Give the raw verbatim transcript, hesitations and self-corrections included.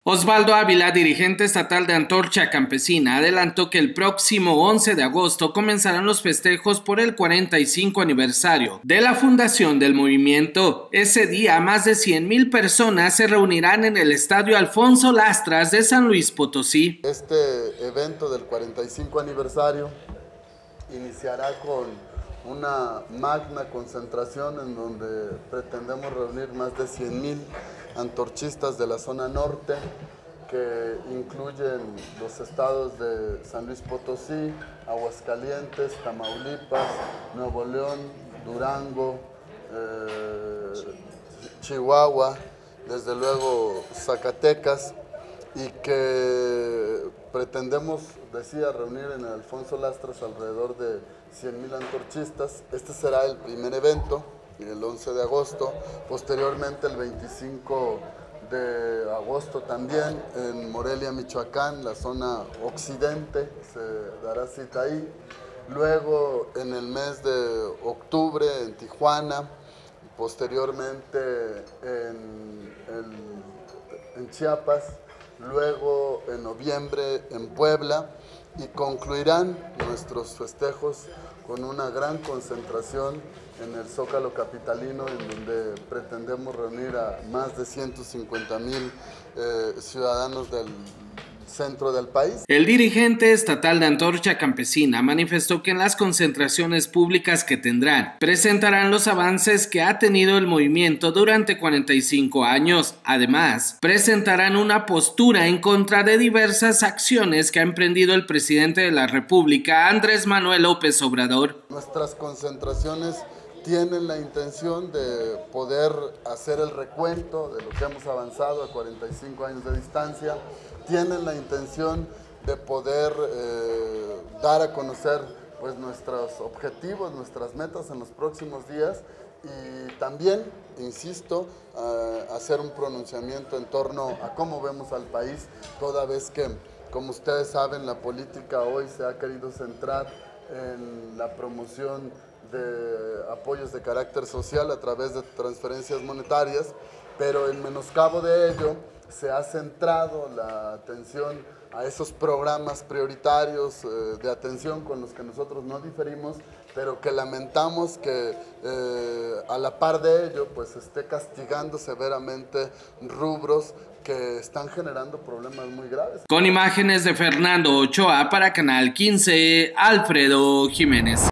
Osvaldo Ávila, dirigente estatal de Antorcha Campesina, adelantó que el próximo once de agosto comenzarán los festejos por el cuarenta y cinco aniversario de la fundación del movimiento. Ese día, más de cien mil personas se reunirán en el Estadio Alfonso Lastras de San Luis Potosí. Este evento del cuarenta y cinco aniversario iniciará con una magna concentración en donde pretendemos reunir más de cien mil antorchistas de la zona norte, que incluyen los estados de San Luis Potosí, Aguascalientes, Tamaulipas, Nuevo León, Durango, eh, Chihuahua, desde luego Zacatecas, y que pretendemos, decía, reunir en el Alfonso Lastras alrededor de cien mil antorchistas. Este será el primer evento, el once de agosto, posteriormente el veinticinco de agosto también en Morelia, Michoacán, la zona occidente, se dará cita ahí. Luego en el mes de octubre en Tijuana, posteriormente en, en, en Chiapas, luego en noviembre en Puebla, y concluirán nuestros festejos con una gran concentración en el Zócalo capitalino, en donde pretendemos reunir a más de ciento cincuenta mil eh, ciudadanos del centro del país. El dirigente estatal de Antorcha Campesina manifestó que en las concentraciones públicas que tendrán presentarán los avances que ha tenido el movimiento durante cuarenta y cinco años. Además, presentarán una postura en contra de diversas acciones que ha emprendido el presidente de la República, Andrés Manuel López Obrador. Nuestras concentraciones tienen la intención de poder hacer el recuento de lo que hemos avanzado a cuarenta y cinco años de distancia, tienen la intención de poder eh, dar a conocer pues, nuestros objetivos, nuestras metas en los próximos días, y también, insisto, uh, hacer un pronunciamiento en torno a cómo vemos al país, toda vez que, como ustedes saben, la política hoy se ha querido centrar en la promoción de apoyos de carácter social a través de transferencias monetarias, pero en menoscabo de ello se ha centrado la atención a esos programas prioritarios eh, de atención con los que nosotros no diferimos, pero que lamentamos que eh, a la par de ello pues esté castigando severamente rubros que están generando problemas muy graves. Con imágenes de Fernando Ochoa para Canal quince, Alfredo Jiménez.